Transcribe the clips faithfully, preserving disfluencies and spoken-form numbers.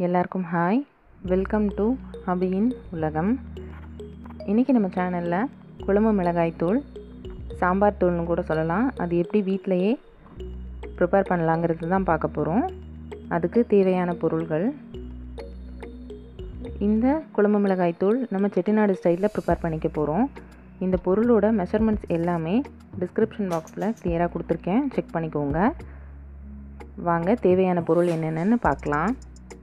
எல்லாருக்கும் hi, welcome to அபியின் உலகம். இன்றைக்கி நம்ம சேனலில் குழம்பு மிளகாய் தூள், சாம்பார் தூள்னு கூட சொல்லலாம், அது எப்படி வீட்டிலையே ப்ரிப்பேர் பண்ணலாங்கிறது தான் பார்க்க போகிறோம். அதுக்கு தேவையான பொருள்கள். இந்த குழம்பு மிளகாய் தூள் நம்ம செட்டிநாடு ஸ்டைலில் ப்ரிப்பேர் பண்ணிக்க போகிறோம். இந்த பொருளோட மெஷர்மெண்ட்ஸ் எல்லாமே டிஸ்கிரிப்ஷன் பாக்ஸில் கிளியராக கொடுத்துருக்கேன், செக் பண்ணிக்கோங்க. வாங்க தேவையான பொருள் என்னென்னு பார்க்கலாம்.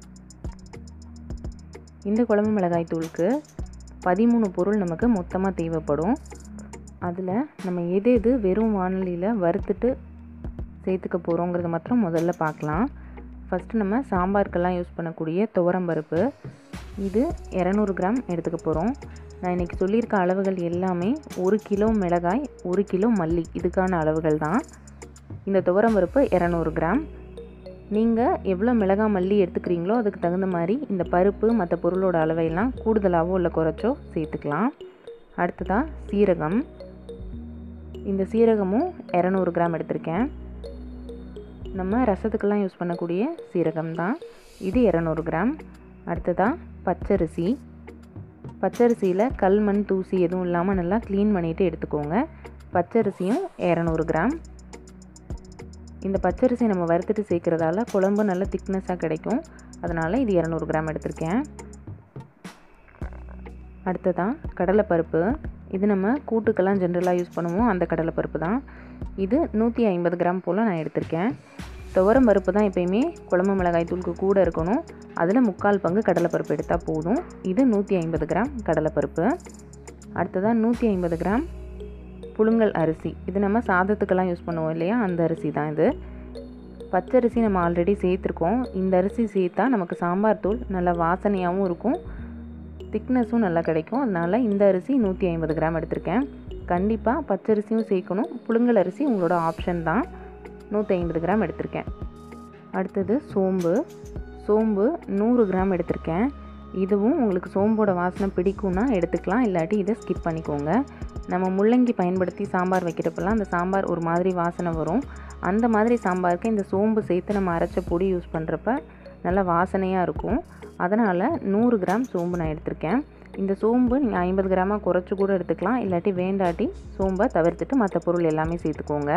இந்த குழம்பு மிளகாய் தூளுக்கு பதிமூணு பொருள் நமக்கு மொத்தமாக தேவைப்படும். அதில் நம்ம எது எது வெறும் வானலியில் வறுத்துட்டு சேர்த்துக்க போகிறோங்கிறத மாத்திரம் முதல்ல பார்க்கலாம். ஃபஸ்ட்டு நம்ம சாம்பாருக்கெல்லாம் யூஸ் பண்ணக்கூடிய துவரம்பருப்பு, இது இரநூறு கிராம் எடுத்துக்க போகிறோம். நான் இன்றைக்கி சொல்லியிருக்க அளவுகள் எல்லாமே ஒரு கிலோ மிளகாய், ஒரு கிலோ மல்லி, இதுக்கான அளவுகள் தான். இந்த துவரம்பருப்பு இரநூறு கிராம். நீங்கள் எவ்வளோ மிளகாய் மல்லி எடுத்துக்கிறீங்களோ அதுக்கு தகுந்த மாதிரி இந்த பருப்பு மற்ற பொருளோட அளவையெல்லாம் கூடுதலாகவோ இல்லை குறைச்சோ சேர்த்துக்கலாம். அடுத்ததாக சீரகம், இந்த சீரகமும் இரநூறு கிராம் எடுத்திருக்கேன். நம்ம ரசத்துக்கெல்லாம் யூஸ் பண்ணக்கூடிய சீரகம் தான், இது இரநூறு கிராம். அடுத்ததாக பச்சரிசி, பச்சரிசியில் கல் மண் தூசி எதுவும் இல்லாமல் நல்லா க்ளீன் பண்ணிவிட்டு எடுத்துக்கோங்க. பச்சரிசியும் இரநூறு கிராம். இந்த பச்சரிசி நம்ம வறுத்துட்டு சேர்க்குறதால குழம்பு நல்ல திக்னஸாக கிடைக்கும், அதனால் இது இரநூறு கிராம் எடுத்திருக்கேன். அடுத்ததாக கடலைப்பருப்பு, இது நம்ம கூட்டுக்கெல்லாம் ஜென்ரலாக யூஸ் பண்ணுவோம், அந்த கடலைப்பருப்பு தான். இது நூற்றி ஐம்பது கிராம் போல் நான் எடுத்திருக்கேன். துவரம் பருப்பு தான் எப்பயுமே குழம்பு மிளகாய் தூளுக்கு கூட இருக்கணும், அதில் முக்கால் பங்கு கடலைப்பருப்பு எடுத்தால் போதும். இது நூற்றி ஐம்பது கிராம் கடலைப்பருப்பு. அடுத்ததாக நூற்றி ஐம்பது கிராம் புழுங்கல் அரிசி, இது நம்ம சாதத்துக்கெல்லாம் யூஸ் பண்ணுவோம் இல்லையா, அந்த அரிசி தான் இது. பச்சரிசி நம்ம ஆல்ரெடி சேர்த்துருக்கோம். இந்த அரிசி சேர்த்தா நமக்கு சாம்பார் தூள் நல்லா வாசனையாகவும் இருக்கும், திக்னஸும் நல்லா கிடைக்கும். அதனால் இந்த அரிசி நூற்றி ஐம்பது கிராம் எடுத்திருக்கேன். கண்டிப்பாக பச்சரிசியும் சேர்க்கணும், புழுங்கல் அரிசி உங்களோட ஆப்ஷன் தான். நூற்றி ஐம்பது கிராம் எடுத்திருக்கேன். அடுத்தது சோம்பு, சோம்பு நூறு கிராம் எடுத்திருக்கேன். இதுவும் உங்களுக்கு சோம்போட வாசனை பிடிக்கும்னா எடுத்துக்கலாம், இல்லாட்டி இதை ஸ்கிப் பண்ணிக்கோங்க. நம்ம முள்ளங்கி பயன்படுத்தி சாம்பார் வைக்கிறப்பெல்லாம் அந்த சாம்பார் ஒரு மாதிரி வாசனை வரும், அந்த மாதிரி சாம்பாருக்கு இந்த சோம்பு சேர்த்து நம்ம அரைச்ச பொடி யூஸ் பண்ணுறப்ப நல்லா வாசனையாக இருக்கும். அதனால் நூறு கிராம் சோம்பு நான் எடுத்திருக்கேன். இந்த சோம்பு நீங்கள் ஐம்பது கிராமாக குறைச்சி கூட எடுத்துக்கலாம், இல்லாட்டி வேண்டாட்டி சோம்பை தவிர்த்துட்டு மற்ற பொருள் எல்லாமே சேர்த்துக்கோங்க.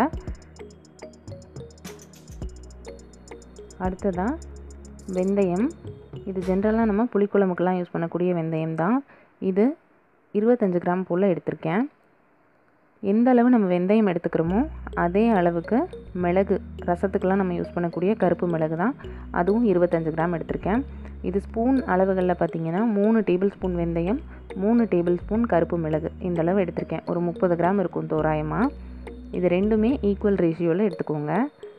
அடுத்ததாக வெந்தயம், இது ஜென்ரலாக நம்ம புளிக்குழம்புக்கெல்லாம் யூஸ் பண்ணக்கூடிய வெந்தயம் தான். இது இருபத்தஞ்சி கிராம் போல் எடுத்திருக்கேன். எந்த அளவு நம்ம வெந்தயம் எடுத்துக்கிறோமோ அதே அளவுக்கு மிளகு, ரசத்துக்கெல்லாம் நம்ம யூஸ் பண்ணக்கூடிய கருப்பு மிளகு தான், அதுவும் இருபத்தஞ்சி கிராம் எடுத்திருக்கேன். இது ஸ்பூன் அளவுகளில் பார்த்திங்கன்னா மூணு டேபிள் ஸ்பூன் வெந்தயம், மூணு டேபிள் ஸ்பூன் கருப்பு மிளகு, இந்த அளவு எடுத்திருக்கேன். ஒரு முப்பது கிராம் இருக்கும் தோராயமாக. இது ரெண்டுமே ஈக்குவல் ரேஷியோவில் எடுத்துக்கோங்க.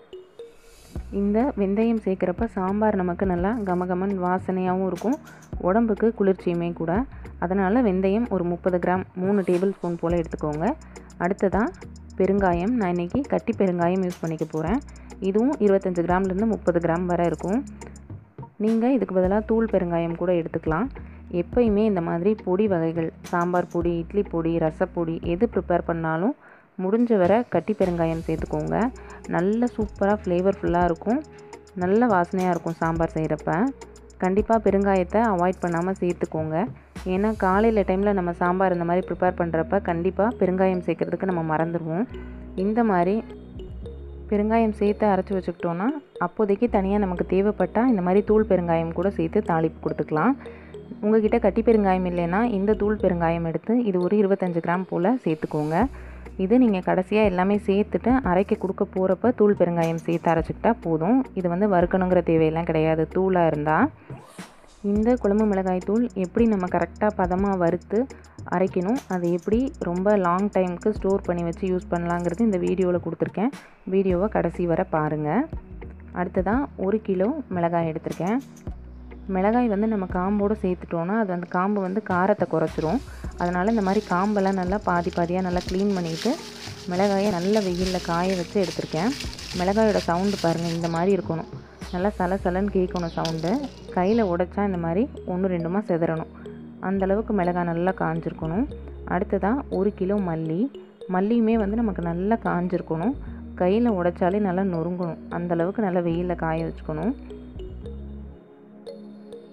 இந்த வெந்தயம் சேர்க்குறப்ப சாம்பார் நமக்கு நல்லா கமகமன் வாசனையாகவும் இருக்கும், உடம்புக்கு குளிர்ச்சியுமே கூட. அதனால் வெந்தயம் ஒரு முப்பது கிராம், மூணு டேபிள் ஸ்பூன் போல் எடுத்துக்கோங்க. அடுத்ததாக பெருங்காயம், நான் இன்றைக்கி கட்டி பெருங்காயம் யூஸ் பண்ணிக்க போகிறேன். இதுவும் இருபத்தஞ்சி கிராம்லேருந்து முப்பது கிராம் வரை இருக்கும். நீங்கள் இதுக்கு பதிலாக தூள் பெருங்காயம் கூட எடுத்துக்கலாம். எப்பயுமே இந்த மாதிரி பொடி வகைகள், சாம்பார் பொடி, இட்லி பொடி, ரசப்பொடி எது ப்ரிப்பேர் பண்ணாலும் முடிஞ்ச வரை கட்டி பெருங்காயம் சேர்த்துக்கோங்க. நல்ல சூப்பராக ஃப்ளேவர்ஃபுல்லாக இருக்கும், நல்ல வாசனையாக இருக்கும் சாம்பார் செய்கிறப்ப. கண்டிப்பாக பெருங்காயத்தை அவாய்ட் பண்ணாமல் சேர்த்துக்கோங்க. ஏன்னா காலையில் டைமில் நம்ம சாம்பார் இந்த மாதிரி ப்ரிப்பேர் பண்ணுறப்ப கண்டிப்பாக பெருங்காயம் சேர்க்குறதுக்கு நம்ம மறந்துடுவோம். இந்த மாதிரி பெருங்காயம் சேர்த்து அரைச்சி வச்சுக்கிட்டோன்னா அப்போதைக்கு தனியாக நமக்கு தேவைப்பட்டால் இந்த மாதிரி தூள் பெருங்காயம் கூட சேர்த்து தாளிப்பு கொடுத்துக்கலாம். உங்கள்கிட்ட கட்டி பெருங்காயம் இல்லைன்னா இந்த தூள் பெருங்காயம் எடுத்து இது ஒரு இருபத்தஞ்சி கிராம் போல் சேர்த்துக்கோங்க. இது நீங்கள் கடைசியாக எல்லாமே சேர்த்துட்டு அரைக்க கொடுக்க போகிறப்ப தூள் பெருங்காயம் சேர்த்து அரைச்சிக்கிட்டா போதும். இது வந்து வறுக்கணுங்கிற தேவையெல்லாம் கிடையாது, தூளாக இருந்தால். இந்த குழம்பு மிளகாய் தூள் எப்படி நம்ம கரெக்டாக பதமாக வறுத்து அரைக்கணும், அதை எப்படி ரொம்ப லாங் டைமுக்கு ஸ்டோர் பண்ணி வச்சு யூஸ் பண்ணலாங்கிறது இந்த வீடியோவில் கொடுத்துருக்கேன். வீடியோவை கடைசி வரை பாருங்கள். அடுத்ததாக ஒரு கிலோ மிளகாய் எடுத்திருக்கேன். மிளகாய் வந்து நம்ம காம்போடு சேர்த்துட்டோன்னா அது அந்த காம்பு வந்து காரத்தை குறைச்சிரும். அதனால் இந்த மாதிரி காம்பெல்லாம் நல்லா பாதி பாதியாக நல்லா க்ளீன் பண்ணிவிட்டு மிளகாயை நல்ல வெயிலில் காய வச்சு எடுத்திருக்கேன். மிளகாயோட சவுண்டு பாருங்கள், இந்த மாதிரி இருக்கணும், நல்லா சல சலன்னு கேட்கணும் சவுண்டு. கையில் உடைச்சா இந்த மாதிரி ஒன்று ரெண்டுமா செதறணும், அந்தளவுக்கு மிளகாய் நல்லா காஞ்சிருக்கணும். அடுத்ததாக ஒரு கிலோ மல்லி, மல்லியுமே வந்து நமக்கு நல்லா காஞ்சிருக்கணும், கையில் உடைச்சாலே நல்லா நொறுங்கணும், அந்தளவுக்கு நல்லா வெயிலில் காய வச்சுக்கணும்.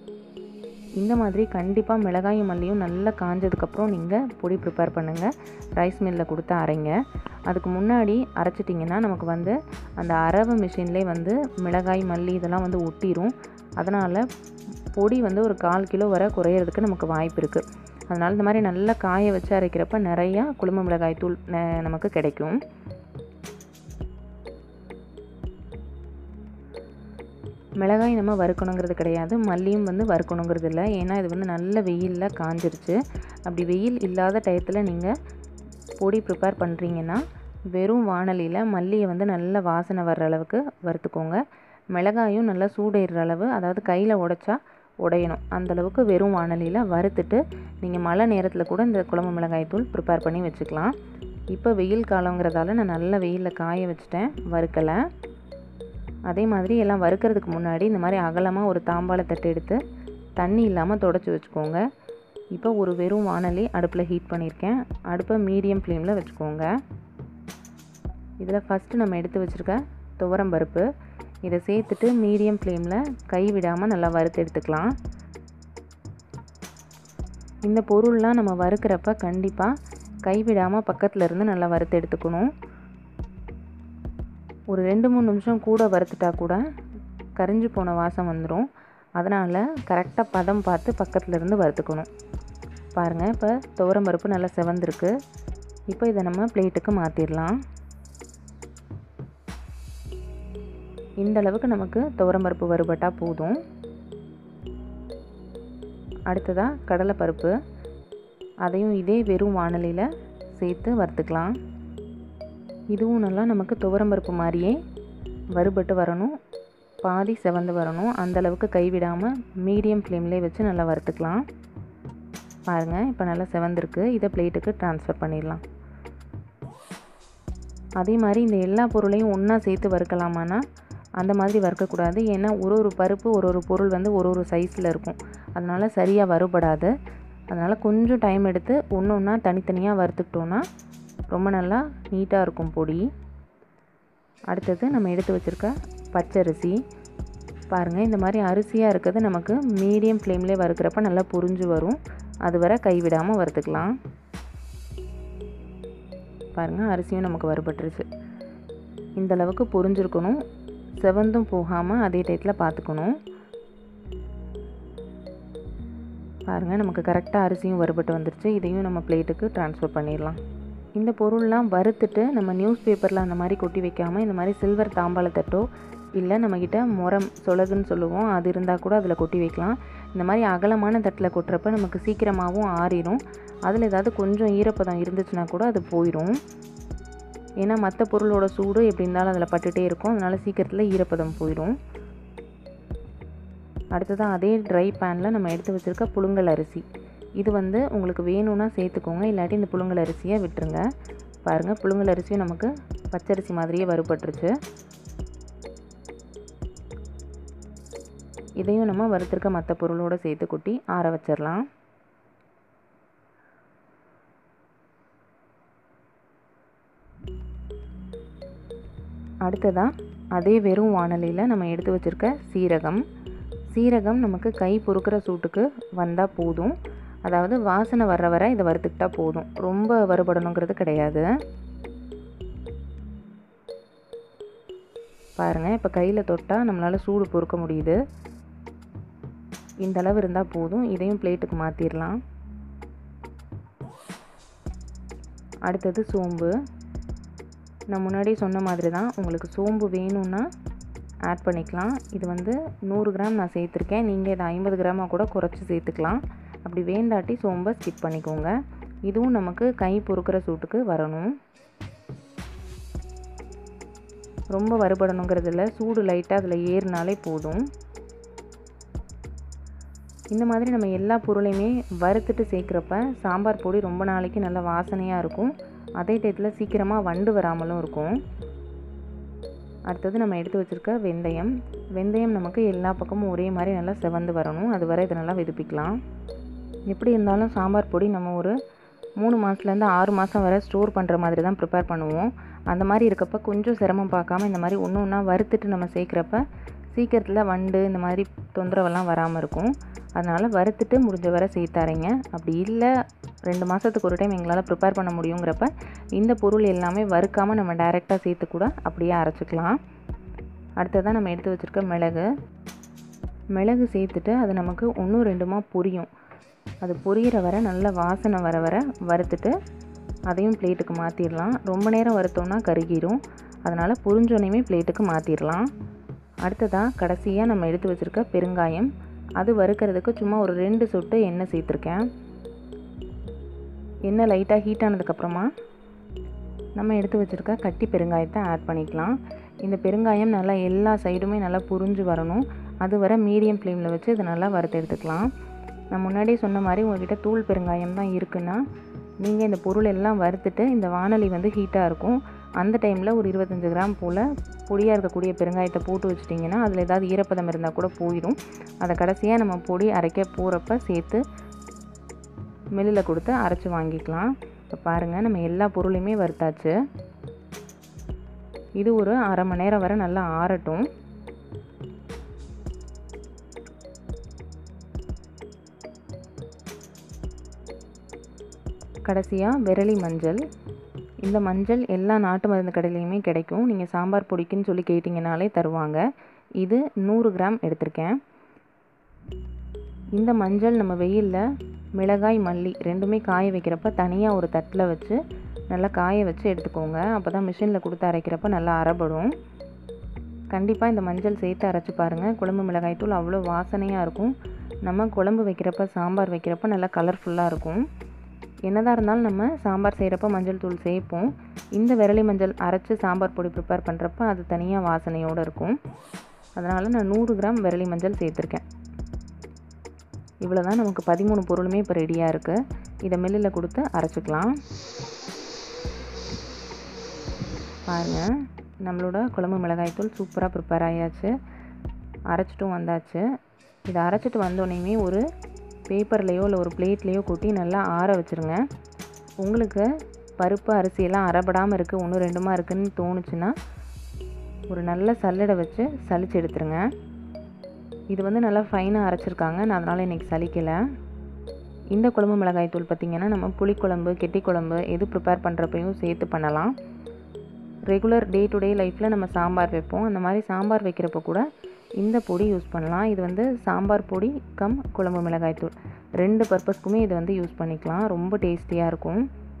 இந்த மாதிரி கண்டிப்பாக மிளகாயும் மல்லியும் நல்லா காஞ்சதுக்கப்புறம் நீங்கள் பொடி ப்ரிப்பேர் பண்ணுங்கள். ரைஸ் மில்லில் கொடுத்து அரைங்க. அதுக்கு முன்னாடி அரைச்சிட்டிங்கன்னா நமக்கு வந்து அந்த அரவு மிஷின்லேயே வந்து மிளகாய் மல்லி இதெல்லாம் வந்து ஒட்டிடும். அதனால் பொடி வந்து ஒரு கால் கிலோ வரை குறையிறதுக்கு நமக்கு வாய்ப்பு இருக்குது. அதனால் இந்த மாதிரி நல்லா காய வச்சு அரைக்கிறப்ப நிறையா குழம்பு மிளகாய் தூள் நமக்கு கிடைக்கும். மிளகாய் நம்ம வறுக்கணுங்கிறது கிடையாது, மல்லியும் வந்து வறுக்கணுங்கிறது இல்லை. ஏன்னா இது வந்து நல்ல வெயிலில் காஞ்சிருச்சு. அப்படி வெயில் இல்லாத டயத்தில் நீங்கள் பொடி ப்ரிப்பேர் பண்ணுறீங்கன்னா வெறும் வாணலியில் மல்லியை வந்து நல்ல வாசனை வர்ற அளவுக்கு வறுத்துக்கோங்க. மிளகாயும் நல்லா சூடேறுற அளவு, அதாவது கையில் உடைச்சா உடையணும் அந்தளவுக்கு வெறும் வாணலியில் வறுத்துட்டு நீங்கள் மழை நேரத்தில் கூட இந்த குழம்பு மிளகாய் தூள் ப்ரிப்பேர் பண்ணி வச்சுக்கலாம். இப்போ வெயில் காலங்கிறதால நான் நல்ல வெயிலில் காய வச்சுட்டேன், வறுக்கலை. அதே மாதிரி எல்லாம் வறுக்கிறதுக்கு முன்னாடி இந்த மாதிரி அகலமாக ஒரு தாம்பாள தட்டு எடுத்து தண்ணி இல்லாமல் தொடச்சி வச்சுக்கோங்க. இப்போ ஒரு வெறும் வாணலி அடுப்பில் ஹீட் பண்ணியிருக்கேன். அடுப்பை மீடியம் ஃப்ளேமில் வச்சுக்கோங்க. இதில் ஃபஸ்ட்டு நம்ம எடுத்து வச்சுருக்க துவரம் பருப்பு இதை சேர்த்துட்டு மீடியம் ஃப்ளேமில் கை விடாமல் நல்லா வறுத்து எடுத்துக்கலாம். இந்த பொருள்லாம் நம்ம வறுக்கிறப்ப கண்டிப்பாக கை விடாமல் பக்கத்தில் இருந்து நல்லா வறுத்து எடுத்துக்கணும். ஒரு ரெண்டு மூணு நிமிஷம் கூட வறுத்துட்டா கூட கரிஞ்சு போன வாசம் வந்துடும். அதனால் கரெக்டாக பதம் பார்த்து பக்கத்தில் இருந்து வறுத்துக்கணும். பாருங்கள், இப்போ துவரம் பருப்பு நல்லா செவந்திருக்கு. இப்போ இதை நம்ம பிளேட்டுக்கு மாற்றிடலாம். இந்த அளவுக்கு நமக்கு துவரம் பருப்பு வறுபட்டால் போதும். அடுத்ததாக கடலைப்பருப்பு, அதையும் இதே வெறும் வாணலியில் சேர்த்து வறுத்துக்கலாம். இதுவும் நல்லா நமக்கு துவரம் பருப்பு மாதிரியே வறுபட்டு வரணும், பாதி செவந்து வரணும். அந்தளவுக்கு கைவிடாமல் மீடியம் ஃப்ளேம்லேயே வச்சு நல்லா வறுத்துக்கலாம். பாருங்கள், இப்போ நல்லா செவந்திருக்கு. இதை பிளேட்டுக்கு ட்ரான்ஸ்ஃபர் பண்ணிடலாம். அதே மாதிரி இந்த எல்லா பொருளையும் ஒன்றா சேர்த்து வறுக்கலாமான்னா அந்த மாதிரி வறுக்கக்கூடாது. ஏன்னா ஒரு ஒரு பருப்பு ஒரு ஒரு பொருள் வந்து ஒரு ஒரு சைஸில் இருக்கும். அதனால் சரியாக வறுபடாது. அதனால் கொஞ்சம் டைம் எடுத்து ஒன்று ஒன்றா தனித்தனியாக வறுத்துக்கிட்டோன்னா ரொம்ப நல்லா நீட்டாக இருக்கும் பொடி. அடுத்தது நம்ம எடுத்து வச்சுருக்க பச்சரிசி. பாருங்கள், இந்த மாதிரி அரிசியாக இருக்கிறது நமக்கு மீடியம் ஃப்ளேம்லேயே வறுக்கிறப்ப நல்லா புரிஞ்சு வரும். அது வரை கைவிடாமல் வறுத்துக்கலாம். பாருங்கள், அரிசியும் நமக்கு வறுபட்டுருச்சு. இந்தளவுக்கு பொரிஞ்சிருக்கணும், செவந்தும் போகாமல் அதே டயத்தில் பார்த்துக்கணும். பாருங்கள், நமக்கு கரெக்டாக அரிசியும் வறுபட்டு வந்துருச்சு. இதையும் நம்ம பிளேட்டுக்கு ட்ரான்ஸ்ஃபர் பண்ணிடலாம். இந்த பொருள்லாம் வறுத்துட்டு நம்ம நியூஸ் பேப்பரில் அந்த மாதிரி கொட்டி வைக்காமல் இந்த மாதிரி சில்வர் தாம்பாளத்தட்டோ இல்லை நம்மக்கிட்ட முரம் சொலகுன்னு சொல்லுவோம், அது இருந்தால் கூட அதில் கொட்டி வைக்கலாம். இந்த மாதிரி அகலமான தட்டில் கொட்டுறப்ப நமக்கு சீக்கிரமாகவும் ஆறிடும். அதில் ஏதாவது கொஞ்சம் ஈரப்பதம் இருந்துச்சுன்னா கூட அது போயிடும். ஏன்னா மற்ற பொருளோட சூடு எப்படி இருந்தாலும் அதில் பட்டுகிட்டே இருக்கும். அதனால் சீக்கிரத்தில் ஈரப்பதம் போயிடும். அடுத்ததாக அதே ட்ரை பேனில் நம்ம எடுத்து வச்சுருக்க புழுங்கல் அரிசி. இது வந்து உங்களுக்கு வேணும்னா சேர்த்துக்கோங்க, இல்லாட்டி இந்த புழுங்கல் அரிசியை விட்டுருங்க. பாருங்கள், புழுங்கல் அரிசியும் நமக்கு பச்சரிசி மாதிரியே வறுபட்டுருச்சு. இதையும் நம்ம வறுத்திருக்க மற்ற பொருளோடு சேர்த்து கொட்டி ஆற வச்சிடலாம். அடுத்ததாக அதே வெறும் வாணலியில் நம்ம எடுத்து வச்சுருக்க சீரகம். சீரகம் நமக்கு கை பொறுக்கிற சூட்டுக்கு வந்தால் போதும். அதாவது வாசனை வர்ற வரை இதை வறுத்துக்கிட்டால் போதும், ரொம்ப வறுபடணுங்கிறது கிடையாது. பாருங்கள், இப்போ கையில் தொட்டால் நம்மளால் சூடு பொறுக்க முடியுது. இந்த அளவு இருந்தால் போதும். இதையும் பிளேட்டுக்கு மாற்றிடலாம். அடுத்தது சோம்பு. நான் முன்னாடி சொன்ன மாதிரி தான், உங்களுக்கு சோம்பு வேணும்னா ஆட் பண்ணிக்கலாம். இது வந்து நூறு கிராம் நான் சேர்த்துருக்கேன். நீங்கள் இதை ஐம்பது கிராமாக கூட குறைச்சி சேர்த்துக்கலாம். அப்படி வேண்டாட்டி சோம்பை ஸ்கிப் பண்ணிக்கோங்க. இதுவும் நமக்கு கை பொறுக்கிற சூட்டுக்கு வரணும். ரொம்ப வறுபடணுங்கிறது இல்லை, சூடு லைட்டாக அதில் ஏறினாலே போதும். இந்த மாதிரி நம்ம எல்லா பொருளையுமே வறுத்துட்டு சேர்க்குறப்ப சாம்பார் பொடி ரொம்ப நாளைக்கு நல்ல வாசனையாக இருக்கும். அதே டயத்தில் சீக்கிரமாக வண்டு வராமலும் இருக்கும். அடுத்தது நம்ம எடுத்து வச்சுருக்க வெந்தயம். வெந்தயம் நமக்கு எல்லா பக்கமும் ஒரே மாதிரி நல்லா செவந்து வரணும். அது வரை இதை நல்லா வெதுப்பிக்கலாம். எப்படி இருந்தாலும் சாம்பார் பொடி நம்ம ஒரு மூணு மாதத்துலேருந்து ஆறு மாதம் வரை ஸ்டோர் பண்ணுற மாதிரி தான் ப்ரிப்பேர் பண்ணுவோம். அந்த மாதிரி இருக்கப்போ கொஞ்சம் சிரமம் பார்க்காம இந்த மாதிரி ஒன்று ஒன்றா வறுத்துட்டு நம்ம சேர்க்குறப்ப சீக்கிரத்தில் வண்டு இந்த மாதிரி தொந்தரவெல்லாம் வராமல் இருக்கும். அதனால் வறுத்துட்டு முடிஞ்ச வரை சேர்த்து அரைங்க. அப்படி இல்லை ரெண்டு மாதத்துக்கு ஒரு டைம் எங்களால் ப்ரிப்பேர் பண்ண முடியுங்கிறப்ப இந்த பொருள் எல்லாமே வறுக்காமல் நம்ம டைரெக்டாக சேர்த்து கூட அப்படியே அரைச்சிக்கலாம். அடுத்ததான் நம்ம எடுத்து வச்சுருக்க மிளகு மிளகு சேர்த்துட்டு அது நமக்கு ஒன்றும் ரெண்டுமா பொரியும். அது பொரியிற வரை நல்ல வாசனை வர வர வறுத்துட்டு அதையும் பிளேட்டுக்கு மாற்றிடலாம். ரொம்ப நேரம் வறுத்தோம்னா கருகிரும். அதனால் பொரிஞ்சோனையுமே பிளேட்டுக்கு மாற்றிடலாம். அடுத்ததாக கடைசியாக நம்ம எடுத்து வச்சுருக்க பெருங்காயம், அது வறுக்கிறதுக்கு சும்மா ஒரு ரெண்டு சொட்டு எண்ணெய் சேர்த்துருக்கேன். எண்ணெய் லைட்டாக ஹீட் ஆனதுக்கப்புறமா நம்ம எடுத்து வச்சுருக்க கட்டி பெருங்காயத்தை ஆட் பண்ணிக்கலாம். இந்த பெருங்காயம் நல்லா எல்லா சைடுமே நல்லா புரிஞ்சு வரணும். அது வர மீடியம் ஃப்ளேமில் வச்சு இதை நல்லா வறுத்து எடுத்துக்கலாம். நான் முன்னாடியே சொன்ன மாதிரி உங்கள்கிட்ட தூள் பெருங்காயம் தான் இருக்குன்னா நீங்கள் இந்த பொருள் எல்லாம் வறுத்துட்டு இந்த வானொலி வந்து ஹீட்டாக இருக்கும் அந்த டைமில் ஒரு இருபத்தஞ்சி கிராம் போல் பொடியாக இருக்கக்கூடிய பெருங்காயத்தை போட்டு வச்சிட்டிங்கன்னா அதில் ஏதாவது ஈரப்பதம் இருந்தால் கூட போயிடும். அதை கடைசியாக நம்ம பொடி அரைக்க போகிறப்ப சேர்த்து மில்லில் கொடுத்து அரைச்சி வாங்கிக்கலாம். இப்போ பாருங்கள் நம்ம எல்லா பொருளையுமே வறுத்தாச்சு. இது ஒரு அரை மணி நேரம் வரை நல்லா ஆறட்டும். கடைசியாக விரலி மஞ்சள். இந்த மஞ்சள் எல்லா நாட்டு மருந்து கடையிலையுமே கிடைக்கும். நீங்கள் சாம்பார் பொடிக்குன்னு சொல்லி கேட்டிங்கனாலே தருவாங்க. இது நூறு கிராம் எடுத்திருக்கேன். இந்த மஞ்சள் நம்ம வெயிலில் மிளகாய் மல்லி ரெண்டுமே காய வைக்கிறப்ப தனியாக ஒரு தட்டில் வச்சு நல்லா காய வச்சு எடுத்துக்கோங்க. அப்போ தான் மிஷினில் கொடுத்து அரைக்கிறப்ப நல்லா அரைப்படும். கண்டிப்பாக இந்த மஞ்சள் சேர்த்து அரைச்சி பாருங்கள். குழம்பு மிளகாய் தூள் அவ்வளோ வாசனையாக இருக்கும். நம்ம குழம்பு வைக்கிறப்ப சாம்பார் வைக்கிறப்ப நல்லா கலர்ஃபுல்லாக இருக்கும். என்னதான் இருந்தாலும் நம்ம சாம்பார் செய்கிறப்ப மஞ்சள் தூள் சேர்ப்போம். இந்த விரலி மஞ்சள் அரைச்சி சாம்பார் பொடி ப்ரிப்பேர் பண்ணுறப்ப அது தனியாக வாசனையோடு இருக்கும். அதனால் நான் நூறு கிராம் விரலி மஞ்சள் சேர்த்துருக்கேன். இவ்வளோ தான் நமக்கு பதிமூணு பொருளுமே இப்போ ரெடியாக இருக்குது. இதை மில்லில் கொடுத்து அரைச்சிக்கலாம். பாருங்கள் நம்மளோட குழம்பு மிளகாய் தூள் சூப்பராக ப்ரிப்பேர் ஆகியாச்சு. அரைச்சிட்டும் வந்தாச்சு. இதை அரைச்சிட்டு வந்தோடனேயுமே ஒரு பேப்பர்லேயோ இல்லை ஒரு பிளேட்லேயோ கொட்டி நல்லா ஆற வச்சுருங்க. உங்களுக்கு பருப்பு அரிசியெல்லாம் அரைபடாமல் இருக்குது ஒன்று ரெண்டுமா இருக்குதுன்னு தோணுச்சுன்னா ஒரு நல்ல சல்லடை வச்சு சலிச்சு எடுத்துருங்க. இது வந்து நல்லா ஃபைனாக அரைச்சிருக்காங்க. நான் அதனால் இன்றைக்கி சலிக்கலை. இந்த குழம்பு மிளகாய் தூள் பார்த்திங்கன்னா நம்ம புளிக்குழம்பு கெட்டி குழம்பு எது ப்ரிப்பேர் பண்ணுறப்பையும் சேர்த்து பண்ணலாம். ரெகுலர் டே டு டே லைஃப்பில் நம்ம சாம்பார் வைப்போம். அந்த மாதிரி சாம்பார் வைக்கிறப்ப கூட இந்த பொடி யூஸ் பண்ணலாம். இது வந்து சாம்பார் பொடி கம் குழம்பு மிளகாய் தூள் ரெண்டு பர்பஸ்க்குமே இது வந்து யூஸ் பண்ணிக்கலாம். ரொம்ப டேஸ்டியாக இருக்கும்.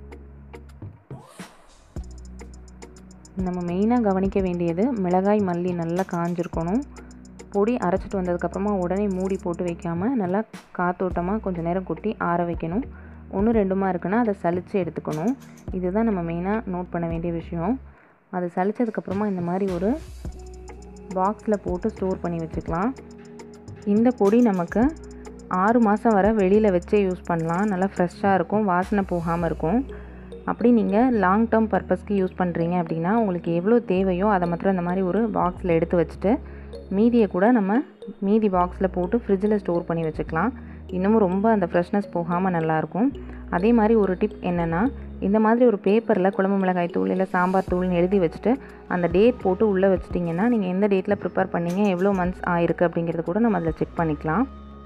நம்ம மெயினாக கவனிக்க வேண்டியது மிளகாய் மல்லி நல்லா காஞ்சிருக்கணும். பொடி அரைச்சிட்டு வந்ததுக்கப்புறமா உடனே மூடி போட்டு வைக்காமல் நல்லா காத்தோட்டமாக கொஞ்சம் நேரம் கொட்டி ஆற வைக்கணும். ஒன்று ரெண்டுமா இருக்குன்னா அதை சலித்து எடுத்துக்கணும். இதுதான் நம்ம மெயினாக நோட் பண்ண வேண்டிய விஷயம். அது சலித்ததுக்கப்புறமா இந்த மாதிரி ஒரு பாக்ஸில் போட்டு ஸ்டோர் பண்ணி வச்சுக்கலாம். இந்த பொடி நமக்கு ஆறு மாதம் வரை வெளியில் வச்சே யூஸ் பண்ணலாம். நல்லா ஃப்ரெஷ்ஷாக இருக்கும், வாசனை போகாமல் இருக்கும். அப்படி நீங்கள் லாங் டேர்ம் பர்பஸ்க்கு யூஸ் பண்ணுறீங்க அப்படின்னா உங்களுக்கு எவ்வளோ தேவையோ அதை மாத்திரம் இந்த மாதிரி ஒரு பாக்ஸில் எடுத்து வச்சுட்டு மீதியை கூட நம்ம மீதி பாக்ஸில் போட்டு ஃப்ரிட்ஜில் ஸ்டோர் பண்ணி வச்சுக்கலாம். இன்னமும் ரொம்ப அந்த ஃப்ரெஷ்னஸ் போகாமல் நல்லாயிருக்கும். அதே மாதிரி ஒரு டிப் என்னென்னா இந்த மாதிரி ஒரு பேப்பரில் குழம்பு மிளகாய் தூள் இல்லை சாம்பார் தூள்னு எழுதி வச்சுட்டு அந்த டேட் போட்டு உள்ளே வச்சிட்டிங்கன்னா நீங்கள் எந்த டேட்டில் ப்ரிப்பேர் பண்ணீங்க எவ்வளோ மந்த்ஸ் ஆயிருக்கு அப்படிங்கிறது கூட நம்ம அதில் செக் பண்ணிக்கலாம்.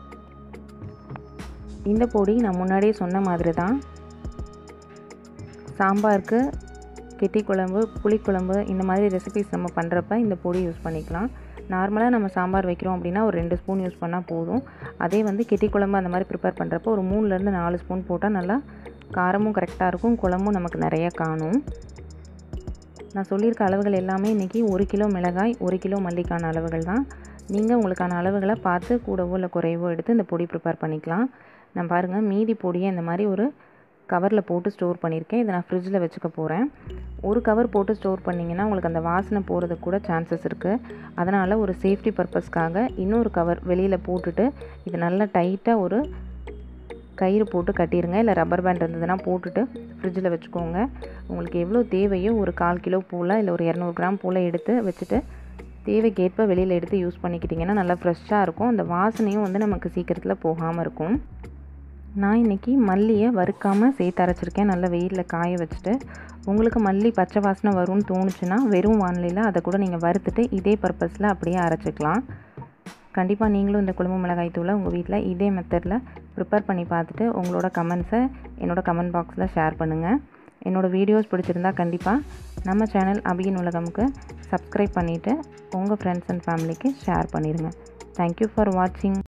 இந்த பொடி நான் முன்னாடியே சொன்ன மாதிரி தான் சாம்பாருக்கு கெட்டி குழம்பு புளிக்குழம்பு இந்த மாதிரி ரெசிபிஸ் நம்ம பண்ணுறப்ப இந்த பொடி யூஸ் பண்ணிக்கலாம். நார்மலாக நம்ம சாம்பார் வைக்கிறோம் அப்படின்னா ஒரு ரெண்டு ஸ்பூன் யூஸ் பண்ணால் போதும். அதே வந்து கெட்டி குழம்பு அந்த மாதிரி ப்ரிப்பேர் பண்ணுறப்போ ஒரு மூணுலேருந்து நாலு ஸ்பூன் போட்டால் நல்லா காரமும் கரெக்டாக இருக்கும், குழம்பும் நமக்கு நிறைய காணும். நான் சொல்லியிருக்க அளவுகள் எல்லாமே இன்றைக்கி ஒரு கிலோ மிளகாய் ஒரு கிலோ மல்லிக்கான அளவுகள் தான். நீங்கள் உங்களுக்கான அளவுகளை பார்த்து கூடவோ இல்லை குறைவோ எடுத்து இந்த பொடி ப்ரிப்பேர் பண்ணிக்கலாம். நான் பாருங்கள் மீதி பொடியை இந்த மாதிரி ஒரு கவரில் போட்டு ஸ்டோர் பண்ணியிருக்கேன். இதை நான் ஃப்ரிட்ஜில் வச்சுக்க போகிறேன். ஒரு கவர் போட்டு ஸ்டோர் பண்ணிங்கன்னா உங்களுக்கு அந்த வாசனை போகிறதுக்கு கூட சான்சஸ் இருக்குது. அதனால் ஒரு சேஃப்டி பர்பஸ்க்காக இன்னொரு கவர் வெளியில் போட்டுட்டு இது நல்லா டைட்டாக ஒரு கயிறு போட்டு கட்டிடுங்க. இல்லை ரப்பர் பேண்ட் இருந்ததுன்னா போட்டுட்டு ஃப்ரிட்ஜில் வச்சுக்கோங்க. உங்களுக்கு எவ்வளோ தேவையோ ஒரு கால் கிலோ போல் இல்லை ஒரு இரநூறு கிராம் போல் எடுத்து வச்சுட்டு தேவைக்கேற்ப வெளியில் எடுத்து யூஸ் பண்ணிக்கிட்டிங்கன்னா நல்லா ஃப்ரெஷ்ஷாக இருக்கும். அந்த வாசனையும் வந்து நமக்கு சீக்கிரத்தில் போகாமல் இருக்கும். நான் இன்றைக்கி மல்லியை வறுக்காமல் சேர்த்து அரைச்சிருக்கேன். நல்லா வெயிலில் காய வச்சுட்டு உங்களுக்கு மல்லி பச்சை வாசனை வரும்னு தோணுச்சுன்னா வெறும் வானிலையில் அதை கூட நீங்கள் வறுத்துட்டு இதே பர்பஸில் அப்படியே அரைச்சிக்கலாம். கண்டிப்பாக நீங்களும் இந்த குழம்பு மிளகாய் தூளை உங்கள் வீட்டில் இதே மெத்தடில் ப்ரிப்பேர் பண்ணி பார்த்துட்டு உங்களோட கமெண்ட்ஸை என்னோடய கமெண்ட் பாக்ஸில் ஷேர் பண்ணுங்கள். என்னோடய வீடியோஸ் பிடிச்சிருந்தா கண்டிப்பாக நம்ம சேனல் அபியின் உலகமுக்கு சப்ஸ்கிரைப் பண்ணிவிட்டு உங்கள் ஃப்ரெண்ட்ஸ் அண்ட் ஃபேமிலிக்கு ஷேர் பண்ணிடுங்க. தேங்க்யூ ஃபார் வாட்சிங்.